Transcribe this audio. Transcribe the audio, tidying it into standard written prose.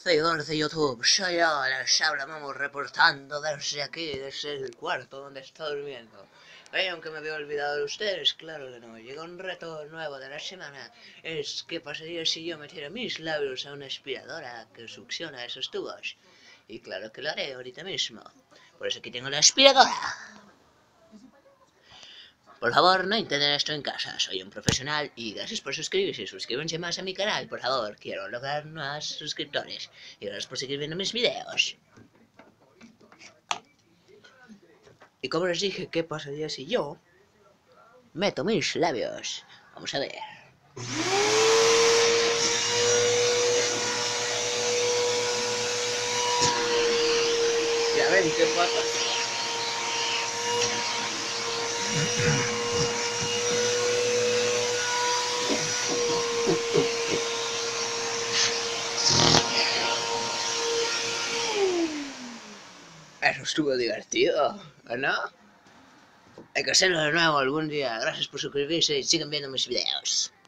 seguidores de YouTube, soy yo, les hablábamos reportando desde aquí, desde el cuarto donde está durmiendo. Aunque me había olvidado de ustedes, claro que no. Llega un reto nuevo de la semana. Es qué pasaría si yo metiera mis labios a una aspiradora que succiona esos tubos. Y claro que lo haré ahorita mismo. Por eso aquí tengo la aspiradora. Por favor, no intenten esto en casa, soy un profesional y gracias por suscribirse. Suscríbanse más a mi canal, por favor. Quiero lograr más suscriptores. Y gracias por seguir viendo mis videos. Y como les dije, ¿qué pasaría si yo meto mis labios? Vamos a ver. Ya ven qué pasa. Eso estuvo divertido, ¿no? Hay que hacerlo de nuevo algún día. Gracias por suscribirse y sigan viendo mis videos.